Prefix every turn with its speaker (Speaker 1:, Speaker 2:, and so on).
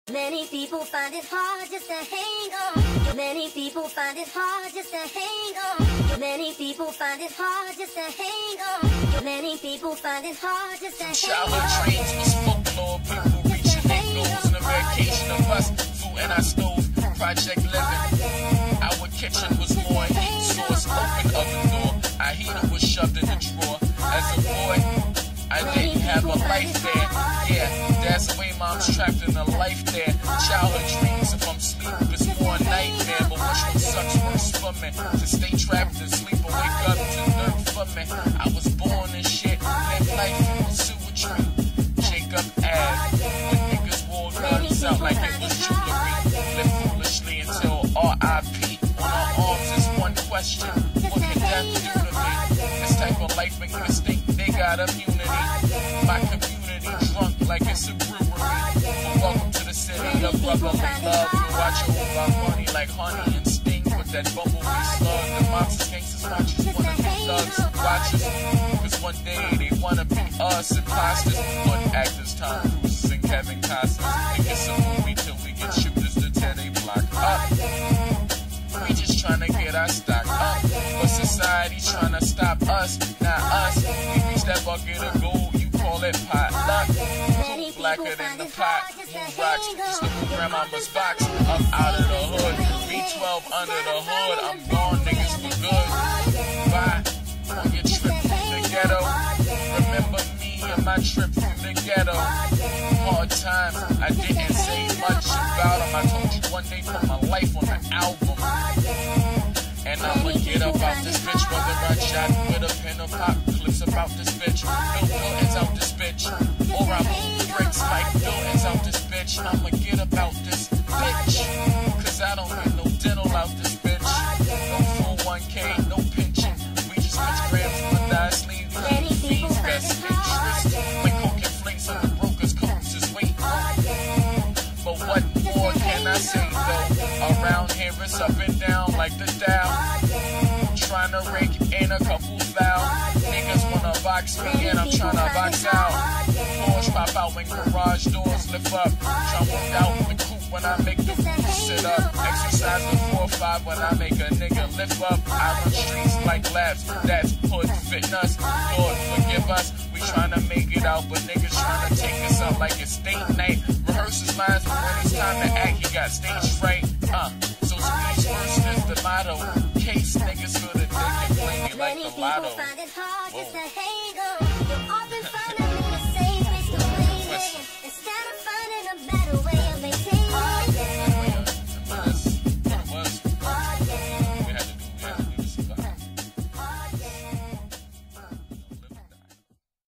Speaker 1: Many people find it hard just to hang on. Many people find it hard just to hang on. Many people find it hard just to hang on. Many people find it hard just to hang on.
Speaker 2: Childhood dreams was folklore, people reaching their goals. In a vacation of us, food in our stove, project living. Our kitchen was more heat source, open oven door. Our heater was shoved in the drawer. As a boy, I didn't have a life there. Yeah, that's the way mom's trapped in a life there. Childhood dreams, if I'm asleep, it's more a nightmare. But which one sucks worse for me? To stay trapped and sleep or wake up to dirt for me. I was born and shit, live life in pursue a dream. Jacob Ave, when niggas wore guns out like it was jewelry. Live foolishly until R.I.P. On our arms is one question: what can death do to me? This type of life make me think they got immunity. My community drunk like it's a brewery. But welcome to the city of brotherly love. We watch over our money like honey and sting with that bumblebee slug. The monsters, gangsters, watchers wanna be thugs, watchers. Cause one day they wanna be us, imposters. But actors, Tom Cruise and Kevin Costner. Think it's a movie till we get shooters to tear they block up. We just tryna get our stock up, but society tryna stop us, not us. We reach that bucket of gold, you call it potluck. Cool blacker than the pot, move rocks, just look at grandmama's box. Up out of the hood, B12 under the hood. I'm gone, niggas for good. Bye, on your trip through the ghetto. Remember me and my trip through the ghetto. Hard times, I didn't say much about them. I told you one day put my life on the album. And I'ma get up out this bitch, whether I shot with a pen or pop clips about this bitch. Bill Clinton's out this bitch, or I move bricks like Clinton's out this bitch. I'ma get up out this bitch, cause I don't get no dental out this bitch. No 401k, no pension. We just switch grams with our sleeve. Fees best interest. When coke inflates and the broker's coats his weight. But what more can I say though? Around here it's up and down like the Dow. Tryna rake in a couple foul. Niggas wanna box me and I'm tryna box out. Floors pop out when garage doors lift up. Try work out the coupe when I make the roof sit up. Exercise the 4 or 5 when I make a nigga lift up. I run streets like laps, that's hood fitness. Lord forgive us, we tryna make it out, but niggas tryna take us out like it's state night. Rehearses lines, but when it's time to act, you got stage fright. So speech first is the motto. Case niggas feel that they can play me like the lotto.
Speaker 1: Many people find it hard just to hang on.